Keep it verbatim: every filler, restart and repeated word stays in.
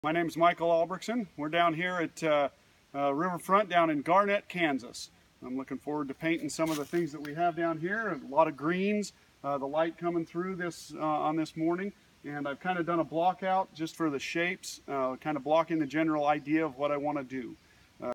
My name is Michael Albrechtsen. We're down here at uh, uh, Riverfront down in Garnett, Kansas. I'm looking forward to painting some of the things that we have down here. A lot of greens, uh, the light coming through this uh, on this morning. And I've kind of done a block out just for the shapes, uh, kind of blocking the general idea of what I want to do.